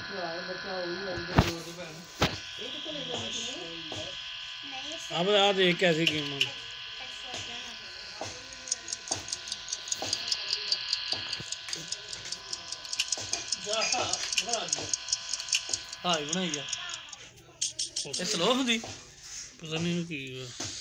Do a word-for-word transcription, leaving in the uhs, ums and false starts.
अब आ देख कैसी गेम हाँ बनाई आ स्लो होंगी पता नहीं की